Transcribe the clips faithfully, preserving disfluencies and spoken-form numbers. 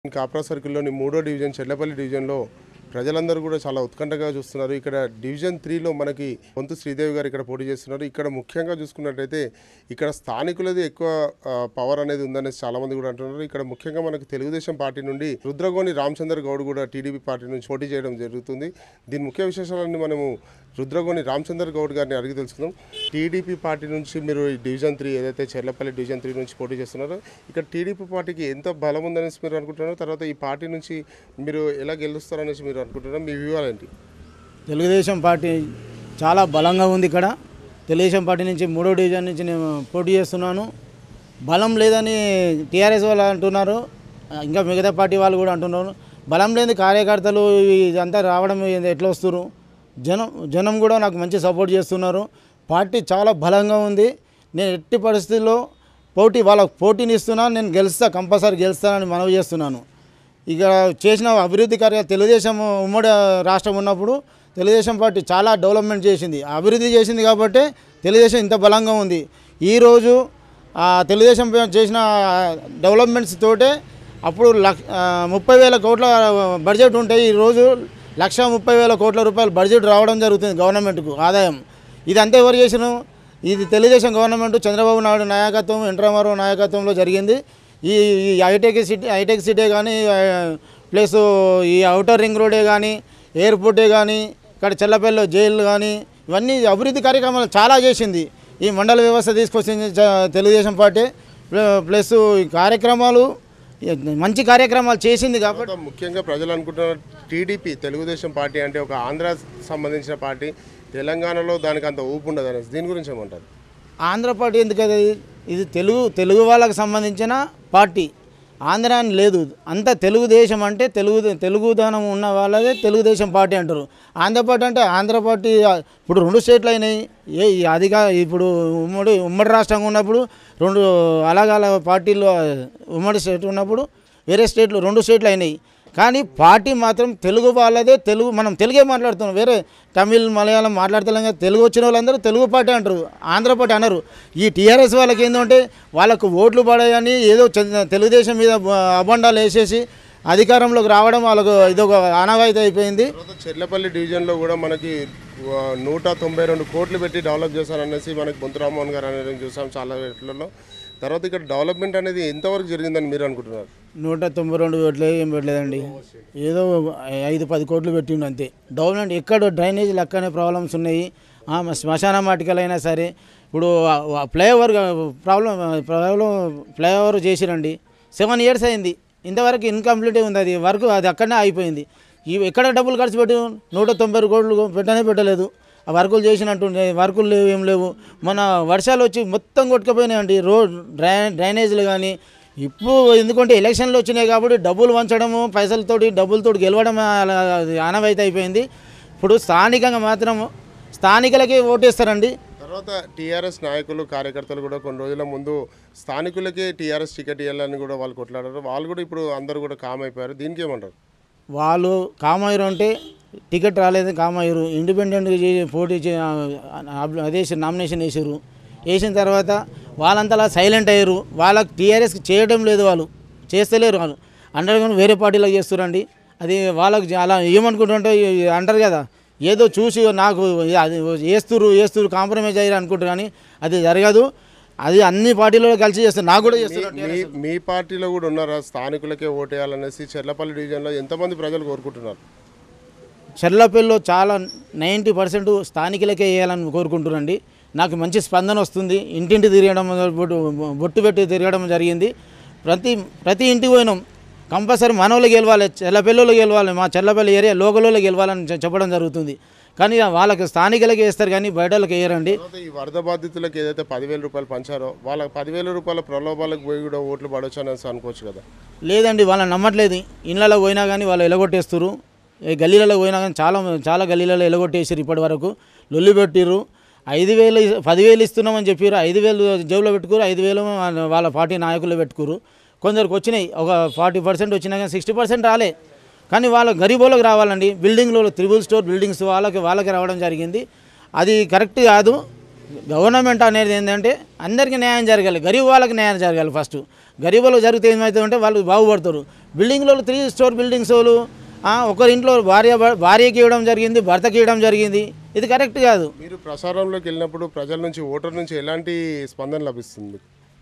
కాప్రా సర్కిల్లోని మూడో డివిజన్ చెర్లపల్లి డివిజన్లో ప్రజలందరూ కూడా చాలా ఉత్కంఠగా చూస్తున్నారు. ఇక్కడ డివిజన్ త్రీలో మనకి పొంతు శ్రీదేవి గారు ఇక్కడ పోటీ చేస్తున్నారు. ఇక్కడ ముఖ్యంగా చూసుకున్నట్లయితే ఇక్కడ స్థానికులది ఎక్కువ పవర్ అనేది ఉందనేసి చాలామంది కూడా అంటున్నారు. ఇక్కడ ముఖ్యంగా మనకు తెలుగుదేశం పార్టీ నుండి రుద్రగోని రామచంద్ర గౌడ్ కూడా టీడీపీ పార్టీ నుంచి పోటీ చేయడం జరుగుతుంది. దీని ముఖ్య విశేషాలన్నీ మనము రుద్రగోని రామచంద్ర గౌడ్ గారిని అడిగి తెలుసుకుందాం. టీడీపీ పార్టీ నుంచి మీరు డివిజన్ త్రీ ఏదైతే చెర్లపల్లి డివిజన్ త్రీ నుంచి పోటీ చేస్తున్నారో ఇక్కడ టీడీపీ పార్టీకి ఎంత బలం ఉందనేసి మీరు అనుకుంటున్నారు, తర్వాత ఈ పార్టీ నుంచి మీరు ఎలా గెలుస్తారనేసి మీరు అనుకుంటున్నారు, మీ వ్యూహాలు ఏంటి? తెలుగుదేశం పార్టీ చాలా బలంగా ఉంది. ఇక్కడ తెలుగుదేశం పార్టీ నుంచి మూడో డివిజన్ నుంచి నేను పోటీ చేస్తున్నాను. బలం లేదని టీఆర్ఎస్ వాళ్ళు అంటున్నారు, ఇంకా మిగతా పార్టీ వాళ్ళు కూడా అంటున్నారు. బలం లేని కార్యకర్తలు ఇదంతా రావడం ఎట్లా వస్తున్నారు? జనం జనం కూడా నాకు మంచి సపోర్ట్ చేస్తున్నారు. పార్టీ చాలా బలంగా ఉంది. నేను ఎట్టి పరిస్థితుల్లో పోటీ వాళ్ళకు పోటీని ఇస్తున్నా, నేను గెలుస్తా, కంపల్సరీ గెలుస్తానని మనవి చేస్తున్నాను. ఇక చేసిన అభివృద్ధి కార్యాలు తెలుగుదేశం ఉమ్మడి రాష్ట్రం ఉన్నప్పుడు తెలుగుదేశం పార్టీ చాలా డెవలప్మెంట్ చేసింది, అభివృద్ధి చేసింది కాబట్టి తెలుగుదేశం ఇంత బలంగా ఉంది. ఈరోజు తెలుగుదేశం చేసిన డెవలప్మెంట్స్ తోటే అప్పుడు లక్ష ముప్పై వేల కోట్ల బడ్జెట్ ఉంటాయి, ఈరోజు లక్ష ముప్పై వేల కోట్ల రూపాయలు బడ్జెట్ రావడం జరుగుతుంది గవర్నమెంట్కు ఆదాయం. ఇదంతా ఎవరు చేసిన? ఇది తెలుగుదేశం గవర్నమెంట్ చంద్రబాబు నాయుడు నాయకత్వం, ఎన్ రామారావు నాయకత్వంలో జరిగింది. ఈ హైటెక్ సిటీ హైటెక్ సిటీ కానీ ప్లస్ ఈ ఔటర్ రింగ్ రోడే కానీ ఎయిర్పోర్టే కానీ ఇక్కడ చెర్లపల్లిలో జైలు కానీ ఇవన్నీ అభివృద్ధి కార్యక్రమాలు చాలా చేసింది. ఈ మండల వ్యవస్థ తీసుకొచ్చింది తెలుగుదేశం పార్టీ. ప్లస్ ఈ కార్యక్రమాలు మంచి కార్యక్రమాలు చేసింది కాబట్టి ముఖ్యంగా ప్రజలు అనుకుంటున్నారు టీడీపీ తెలుగుదేశం పార్టీ అంటే ఒక ఆంధ్ర సంబంధించిన పార్టీ, తెలంగాణలో దానికి అంత ఊపు ఉండదు అనేసి, దీని గురించి ఏమంటారు? ఆంధ్ర పార్టీ ఎందుకది? ఇది తెలుగు తెలుగు వాళ్ళకి సంబంధించిన పార్టీ, ఆంధ్ర అని లేదు. అంత తెలుగుదేశం అంటే తెలుగు తెలుగుదనం ఉన్న వాళ్ళదే తెలుగుదేశం పార్టీ అంటారు. ఆంధ్ర పార్టీ అంటే ఆంధ్ర పార్టీ ఇప్పుడు రెండు స్టేట్లు అయినాయి. ఏ అదిగా ఇప్పుడు ఉమ్మడి ఉమ్మడి రాష్ట్రంగా ఉన్నప్పుడు రెండు అలాగ పార్టీలు ఉమ్మడి స్టేట్ ఉన్నప్పుడు వేరే స్టేట్లు రెండు స్టేట్లు అయినాయి. కానీ పార్టీ మాత్రం తెలుగు వాళ్ళదే. తెలుగు మనం తెలుగే మాట్లాడుతున్నాం, వేరే తమిళ్ మలయాళం మాట్లాడతాం కదా. తెలుగు వచ్చిన వాళ్ళందరూ తెలుగు పార్టీ అంటారు, ఆంధ్ర పార్టీ అనరు. ఈ టీఆర్ఎస్ వాళ్ళకి ఏంటంటే వాళ్ళకు ఓట్లు పడాయని ఏదో తెలుగుదేశం మీద అబండాలు వేసేసి అధికారంలోకి రావడం వాళ్ళకు ఇదొక ఆనవాయితీ అయిపోయింది. చెర్లపల్లి డివిజన్లో కూడా మనకి నూట తొంభై రెండు కోట్లు పెట్టి డెవలప్ చేశారనేసి మనకి పొంతు రామ్మోహన్ గారు అనేది చూసాం చాలా వేట్లలో. తర్వాత ఇక్కడ డెవలప్మెంట్ అనేది ఎంతవరకు జరిగిందని మీరు అనుకుంటున్నారు? నూట తొంభై రెండు కోట్లు ఏం పెట్టలేదండి, ఏదో ఐదు పది కోట్లు పెట్టిండు అంతే. డెవలప్మెంట్ ఎక్కడ డ్రైనేజ్ లెక్కనే ప్రాబ్లమ్స్ ఉన్నాయి. శ్మశాన వాటికలైనా సరే ఇప్పుడు ఫ్లైఓవర్ ప్రాబ్లం ప్రాబ్లం ఫ్లైఓవర్ చేసిరండి, సెవెన్ ఇయర్స్ అయింది, ఇంతవరకు ఇన్కంప్లీటే ఉంది. అది వర్క్ అది అక్కడనే అయిపోయింది. ఇవి ఎక్కడ డబ్బులు ఖర్చు పెట్టి నూట తొంభై కోట్లు పెట్టనే పెట్టలేదు. ఆ వర్కులు చేసినట్టుండే వర్కులు లేవు, ఏం లేవు. మన వర్షాలు వచ్చి మొత్తం కొట్టుకుపోయినాయండి రోడ్ డ్రై డ్రైనేజీలు కానీ. ఇప్పుడు ఎందుకంటే ఎలక్షన్లు వచ్చినాయి కాబట్టి డబ్బులు వంచడము, పైసలతోటి డబ్బులతోటి గెలవడం ఆనవాయితీ అయిపోయింది. ఇప్పుడు స్థానికంగా మాత్రం స్థానికులకి ఓటేస్తారండి. తర్వాత టీఆర్ఎస్ నాయకులు కార్యకర్తలు కూడా కొన్ని రోజుల ముందు స్థానికులకే టీఆర్ఎస్ టికెట్ ఇవ్వాలని కూడా వాళ్ళు కొట్లాడారు. వాళ్ళు కూడా ఇప్పుడు అందరూ కూడా కామ్ అయిపోయారు. దీనికి ఏమంటారు? వాళ్ళు కామయ్యారు అంటే టికెట్ రాలేదు, కామయ్యారు. ఇండిపెండెంట్గా పోటీ అదే నామినేషన్ వేసారు. వేసిన తర్వాత వాళ్ళంతా సైలెంట్ అయ్యారు. వాళ్ళకి టీఆర్ఎస్కి చేయడం లేదు, వాళ్ళు చేస్తలేరు. వాళ్ళు అండర్ వేరే పార్టీలకు చేస్తారండి. అది వాళ్ళకి అలా ఏమనుకుంటుంటే అంటారు కదా, ఏదో చూసి నాకు అది వేస్తురు వేస్తురు కాంప్రమైజ్ అయ్యారు అనుకుంటారు, కానీ అది జరగదు. అది అన్ని పార్టీలో కలిసి చేస్తారు. నాకు కూడా చేస్తారు. మీ పార్టీలో కూడా ఉన్నారా స్థానికులకే ఓటేయాలనేసి చెర్లపల్లి డివిజన్లో ఎంతమంది ప్రజలు కోరుకుంటున్నారు? చెర్లపల్లిలో చాలా నైంటీ పర్సెంట్ స్థానికులకే వేయాలని కోరుకుంటున్నారండి. నాకు మంచి స్పందన వస్తుంది. ఇంటింటి తిరగడం బొట్టు పెట్టి తిరగడం జరిగింది. ప్రతి ప్రతి ఇంటికి పోయినాం. కంపల్సరీ మనోళ్ళు గెలవాలి, చెర్లపల్లిలో గెలవాలి, మా చెర్లపల్లి ఏరియా లోకల్లో గెలవాలని చెప్పడం జరుగుతుంది. కానీ వాళ్ళకి స్థానికులకి వేస్తారు కానీ బయట వాళ్ళకి వేయరండి. ఈ వరద బాధితులకు ఏదైతే పదివేల రూపాయలు పంచారో వాళ్ళకి పదివేల రూపాయల ప్రలోభాలకు పోయి కూడా ఓట్లు పడవచ్చు అనేసి అనుకోవచ్చు కదా? లేదండి, వాళ్ళని నమ్మట్లేదు. ఇళ్ళలో పోయినా కానీ వాళ్ళు ఎలగొట్టేస్తారు. గల్లీలలో పోయినా కానీ చాలా చాలా గల్లీలలో ఎలగొట్టేసారు. ఇప్పటి వరకు లొల్లి పెట్టిర్రు. ఐదు వేలు పదివేలు ఇస్తున్నామని చెప్పారు, ఐదు వేలు జేబులో పెట్టుకోరు, ఐదు వేలు వాళ్ళ పార్టీ నాయకులు పెట్టుకోరు. కొందరికి వచ్చినాయి, ఒక ఫార్టీ పర్సెంట్ వచ్చినా కానీ సిక్స్టీ పర్సెంట్ రాలే. కానీ వాళ్ళ గరీబోళ్ళకి రావాలండి. బిల్డింగ్లో త్రిబుల్ స్టోర్ బిల్డింగ్స్ వాళ్ళకి వాళ్ళకి రావడం జరిగింది. అది కరెక్ట్ కాదు. గవర్నమెంట్ అనేది ఏంటంటే అందరికీ న్యాయం జరగాలి, గరీబ్ వాళ్ళకి న్యాయం జరగాలి. ఫస్ట్ గరీబులకు జరిగితే ఏమవుతుందంటే వాళ్ళు బాగుపడతారు. బిల్డింగ్లో త్రీ స్టోర్ బిల్డింగ్స్ వాళ్ళు ఒకరింట్లో భార్య భార్యకి ఇవ్వడం జరిగింది, భర్తకి ఇవ్వడం జరిగింది. ఇది కరెక్ట్ కాదు. మీరు ప్రసారంలోకి వెళ్ళినప్పుడు ప్రజల నుంచి, ఓటర్ నుంచి ఎలాంటి స్పందన లభిస్తుంది?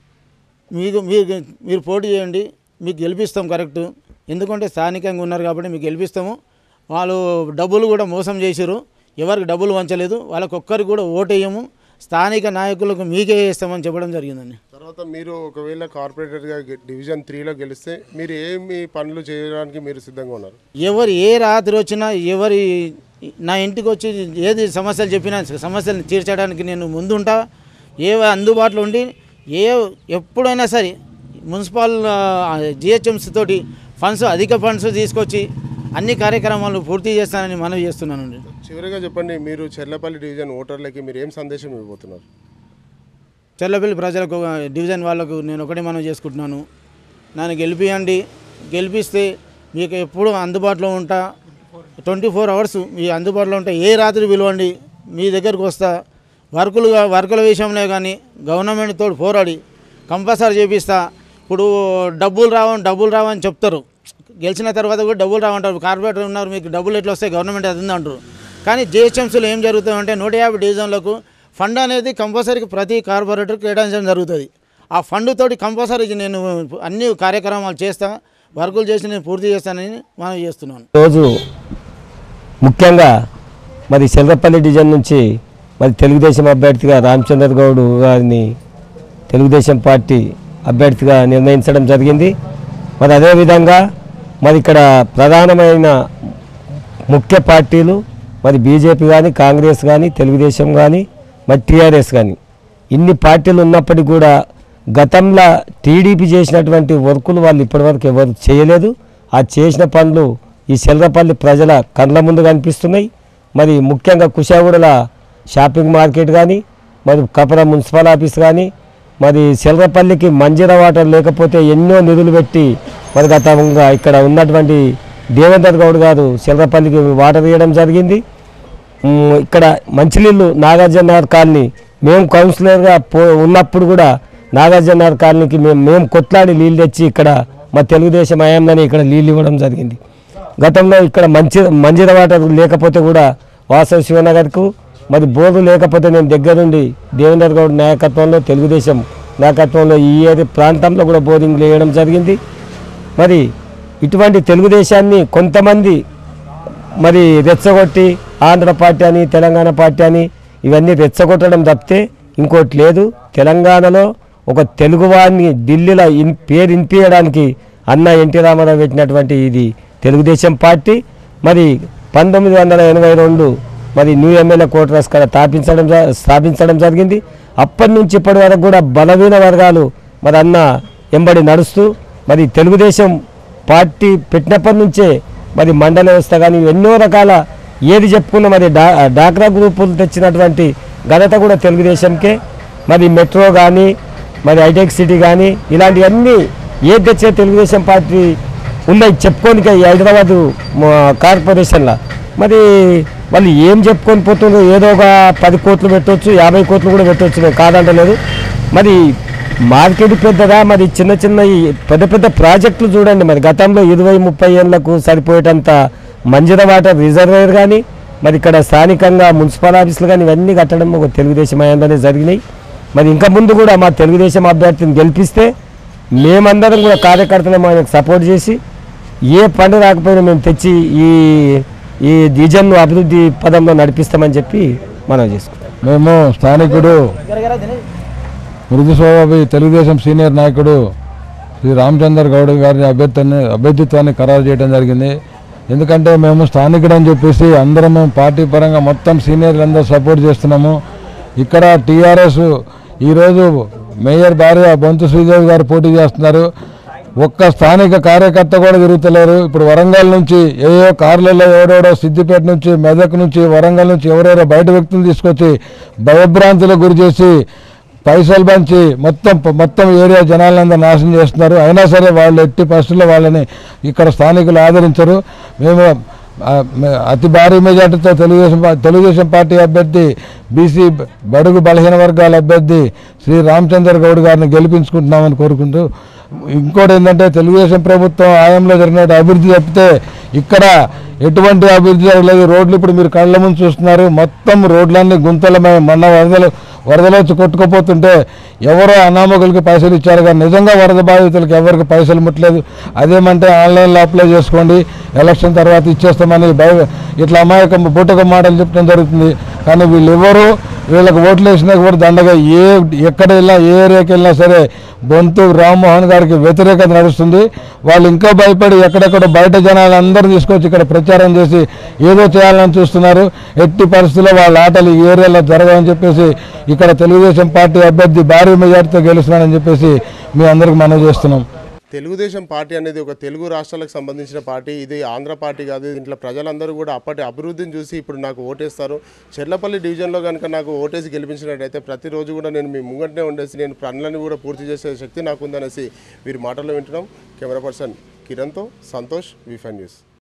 మీకు మీరు మీరు పోటీ చేయండి, మీకు గెలిపిస్తాం కరెక్ట్. ఎందుకంటే స్థానికంగా ఉన్నారు కాబట్టి మీకు గెలిపిస్తాము. వాళ్ళు డబ్బులు కూడా మోసం చేశారు, ఎవరికి డబ్బులు వంచలేదు, వాళ్ళకి ఒక్కరికి కూడా ఓటేయము, స్థానిక నాయకులకు మీకే వేస్తామని చెప్పడం జరిగిందండి. తర్వాత మీరు ఒకవేళ కార్పొరేటర్గా డివిజన్ త్రీలో గెలిస్తే మీరు ఏమి పనులు చేయడానికి మీరు సిద్ధంగా ఉన్నారు? ఎవరు ఏ రాత్రి వచ్చినా, ఎవరి నా ఇంటికి వచ్చి ఏది సమస్యలు చెప్పినా సమస్యలను తీర్చడానికి నేను ముందుంటా. ఏ అందుబాటులో ఉండి ఏ ఎప్పుడైనా సరే మున్సిపల్ జిహెచ్ఎంసీ తోటి ఫండ్స్ అధిక ఫండ్స్ తీసుకొచ్చి అన్ని కార్యక్రమాలు పూర్తి చేస్తానని మనవి చేస్తున్నానండి. చివరిగా చెప్పండి, మీరు చెర్లపల్లి డివిజన్ ఓటర్లకి మీరు ఏం సందేశం ఇవ్వబోతున్నారు? చెర్లపల్లి ప్రజలకు, డివిజన్ వాళ్ళకు నేను ఒకటి మనం చేసుకుంటున్నాను, నన్ను గెలిపియండి. గెలిపిస్తే మీకు ఎప్పుడు అందుబాటులో ఉంటా. ట్వంటీ ఫోర్ అవర్స్ మీ అందుబాటులో ఉంటా. ఏ రాత్రి పిలవండి, మీ దగ్గరకు వస్తా. వర్కులు వర్కుల విషయంలో కానీ గవర్నమెంట్తో పోరాడి కంపల్సరీ చేపిస్తా. ఇప్పుడు డబ్బులు రావని డబ్బులు రావని చెప్తారు, గెలిచిన తర్వాత కూడా డబ్బులు రావంటారు. కార్పొరేటర్ ఉన్నారు, మీకు డబ్బులు ఎట్లా వస్తాయి, గవర్నమెంట్ అది అంటారు. కానీ జిహెచ్ఎంసీలో ఏం జరుగుతుందంటే నూట యాభై డివిజన్లకు ఫండ్ అనేది కంపల్సరీకి ప్రతి కార్పొరేటర్కి కేటాయించడం జరుగుతుంది. ఆ ఫండ్ తోటి కంపల్సరీ నేను అన్ని కార్యక్రమాలు చేస్తా, వర్కులు చేసి నేను పూర్తి చేస్తానని మనం చేస్తున్నాను. రోజు ముఖ్యంగా మరి చెర్లపల్లి డివిజన్ నుంచి మరి తెలుగుదేశం అభ్యర్థిగా రామచంద్ర గౌడ్ గారిని తెలుగుదేశం పార్టీ అభ్యర్థిగా నిర్ణయించడం జరిగింది. మరి అదేవిధంగా మరి ఇక్కడ ప్రధానమైన ముఖ్య పార్టీలు మరి బీజేపీ కానీ, కాంగ్రెస్ కానీ, తెలుగుదేశం కానీ, మరి టీఆర్ఎస్ కానీ, ఇన్ని పార్టీలు ఉన్నప్పటికీ కూడా గతంలో టీడీపీ చేసినటువంటి వర్కులు వాళ్ళు ఇప్పటివరకు ఎవరు చేయలేదు. ఆ చేసిన పనులు ఈ చెర్లపల్లి ప్రజల కళ్ళ ముందు కనిపిస్తున్నాయి. మరి ముఖ్యంగా కుషాగూడల షాపింగ్ మార్కెట్ కానీ, మరి కపర మున్సిపల్ ఆఫీస్ కానీ, మరి చెర్లపల్లికి మంజీరా వాటర్ లేకపోతే ఎన్నో నిధులు పెట్టి మరి గతంగా ఇక్కడ ఉన్నటువంటి దేవేందర్ గౌడ్ గారు చెర్లపల్లికి వాటర్ ఇవ్వడం జరిగింది. ఇక్కడ మంచినీళ్ళు నాగార్జుననగర్ కాలనీ మేము కౌన్సిలర్గా పో ఉన్నప్పుడు కూడా నాగార్జుననగర్ కాలనీకి మేము మేము కొట్లాడి నీళ్ళు తెచ్చి ఇక్కడ మా తెలుగుదేశం హయాంలోనే ఇక్కడ నీళ్ళు ఇవ్వడం జరిగింది. గతంలో ఇక్కడ మంచి మంజీరా వాటర్ లేకపోతే కూడా వాసవి శివనగర్కు మరి బోర్డు లేకపోతే నేను దగ్గరుండి దేవేందర్ గౌడ్ నాయకత్వంలో, తెలుగుదేశం నాయకత్వంలో ఈ ఏరియా ప్రాంతంలో కూడా బోరింగ్లు వేయడం జరిగింది. మరి ఇటువంటి తెలుగుదేశాన్ని కొంతమంది మరి రెచ్చగొట్టి ఆంధ్ర పార్టీ అని, తెలంగాణ పార్టీ అని ఇవన్నీ రెచ్చగొట్టడం తప్పితే ఇంకోటి లేదు. తెలంగాణలో ఒక తెలుగువాడిని ఢిల్లీలో ఇన్ పేరు ఇన్పియడానికి అన్న ఎన్టీ రామారావు పెట్టినటువంటి ఇది తెలుగుదేశం పార్టీ. మరి పంతొమ్మిది వందల ఎనభై రెండు మరి న్యూ ఎమ్మెల్యే కోటరస్ కాడ స్థాపించడం స్థాపించడం జరిగింది. అప్పటి నుంచి ఇప్పటి వరకు కూడా బలహీన వర్గాలు మరి అన్న ఎంబడి నడుస్తూ మరి తెలుగుదేశం పార్టీ పెట్టినప్పటి నుంచే మరి మండల వ్యవస్థ కానీ ఎన్నో రకాల ఏది చెప్పుకున్న మరి డా డాక్రా గ్రూపులు తెచ్చినటువంటి ఘనత కూడా తెలుగుదేశంకే. మరి మెట్రో కానీ, మరి హైటెక్ సిటీ కానీ ఇలాంటివన్నీ ఏది తెచ్చే తెలుగుదేశం పార్టీ ఉన్నాయి చెప్పుకోనికే ఈ హైదరాబాదు కార్పొరేషన్లో. మరి వాళ్ళు ఏం చెప్పుకొని పోతుండ్రు, ఏదో ఒక పది కోట్లు పెట్టవచ్చు, యాభై కోట్లు కూడా పెట్టవచ్చు, నేను కాదంటలేదు. మరి మార్కెట్ పెద్దదా, మరి చిన్న చిన్న పెద్ద పెద్ద ప్రాజెక్టులు చూడండి. మరి గతంలో ఇరవై ముప్పై ఏళ్లకు సరిపోయేటంత మంజీరా వాటర్ రిజర్వేర్ కానీ, మరి ఇక్కడ స్థానికంగా మున్సిపల్ ఆఫీసులు కానీ ఇవన్నీ కట్టడం ఒక తెలుగుదేశం హయాంలోనే జరిగినాయి. మరి ఇంకా ముందు కూడా మా తెలుగుదేశం అభ్యర్థిని గెలిపిస్తే మేమందరం కూడా కార్యకర్తలు ఆయనకు సపోర్ట్ చేసి ఏ పని రాకపోయినా మేము తెచ్చి ఈ ఈ డివిజన్ను అభివృద్ధి పదంలో నడిపిస్తామని చెప్పి మనం చేసుకుంటాం. మేము స్థానికుడు మృదు స్వభావి తెలుగుదేశం సీనియర్ నాయకుడు శ్రీ రామచంద్ర గౌడ్ గారి అభ్యర్థిని అభ్యర్థిత్వాన్ని ఖరారు చేయడం జరిగింది. ఎందుకంటే మేము స్థానికుడు అని చెప్పేసి అందరం పార్టీ పరంగా మొత్తం సీనియర్లు అందరూ సపోర్ట్ చేస్తున్నాము. ఇక్కడ టీఆర్ఎస్ ఈరోజు మేయర్ భార్య బొంతు శ్రీదేవి గారు పోటీ చేస్తున్నారు. ఒక్క స్థానిక కార్యకర్త కూడా తిరుగుతలేరు. ఇప్పుడు వరంగల్ నుంచి ఏయో కార్లలో ఎవరెవరో సిద్దిపేట నుంచి, మెదక్ నుంచి, వరంగల్ నుంచి ఎవరెవరో బయట వ్యక్తులు తీసుకొచ్చి భయభ్రాంతులకు గురి చేసి పైసలు పంచి మొత్తం మొత్తం ఏరియా జనాలందరూ నాశనం చేస్తున్నారు. అయినా సరే వాళ్ళు ఎట్టి పరిస్థితుల్లో వాళ్ళని ఇక్కడ స్థానికులు ఆదరించరు. మేము అతి భారీ మెజార్టీతో తెలుగుదేశం తెలుగుదేశం పార్టీ అభ్యర్థి బీసీ బడుగు బలహీన వర్గాల అభ్యర్థి శ్రీ రామచంద్ర గౌడ్ గారిని గెలిపించుకుంటున్నామని కోరుకుంటూ ఇంకోటి ఏంటంటే తెలుగుదేశం ప్రభుత్వం హయాంలో జరిగిన అభివృద్ధి తప్పితే ఇక్కడ ఎటువంటి అభివృద్ధి జరగలేదు. రోడ్లు ఇప్పుడు మీరు కళ్ళ ముందు చూస్తున్నారు, మొత్తం రోడ్లన్నీ గుంతలమై మొన్న వరదలు వరదలో వచ్చి కొట్టుకుపోతుంటే ఎవరో అనామకులకి పైసలు ఇచ్చారు కానీ నిజంగా వరద బాధితులకు ఎవరికి పైసలు ముట్టలేదు. అదేమంటే ఆన్లైన్లో అప్లై చేసుకోండి, ఎలక్షన్ తర్వాత ఇచ్చేస్తామని భయ ఇట్లా అమాయకం బూటక మాటలు చెప్పడం జరుగుతుంది. కానీ వీళ్ళు ఎవరు వీళ్ళకి ఓట్లు వేసినా కూడా దండగా ఏ ఎక్కడ వెళ్ళినా ఏ ఏరియాకి వెళ్ళినా సరే బొంతు రామ్మోహన్ గారికి వ్యతిరేకత నడుస్తుంది. వాళ్ళు ఇంకా భయపడి ఎక్కడెక్కడ బయట జనాలు అందరూ తీసుకొచ్చి ఇక్కడ ప్రచారం చేసి ఏదో చేయాలని చూస్తున్నారు. ఎట్టి పరిస్థితుల్లో వాళ్ళ ఆటలు ఈ ఏరియాలో జరగవని చెప్పేసి ఇక్కడ తెలుగుదేశం పార్టీ అభ్యర్థి భారీ మెజార్టీతో గెలుస్తున్నాడని చెప్పేసి మీ అందరికి మనవి చేస్తున్నాం. తెలుగుదేశం పార్టీ అనేది ఒక తెలుగు రాష్ట్రాలకు సంబంధించిన పార్టీ. ఇది ఆంధ్ర పార్టీ కాదు. దీంట్లో ప్రజలందరూ కూడా అప్పటి అభివృద్ధిని చూసి ఇప్పుడు నాకు ఓటేస్తారు. చెర్లపల్లి డివిజన్లో కనుక నాకు ఓటేసి గెలిపించినట్టయితే ప్రతిరోజు కూడా నేను మీ ముంగంటనే ఉండేసి నేను పనులను కూడా పూర్తి చేసే శక్తి నాకు ఉందనేసి వీరి మాటల్లో వింటున్నాం. కెమెరా పర్సన్ కిరణ్తో సంతోష్, వి ఫైవ్ న్యూస్.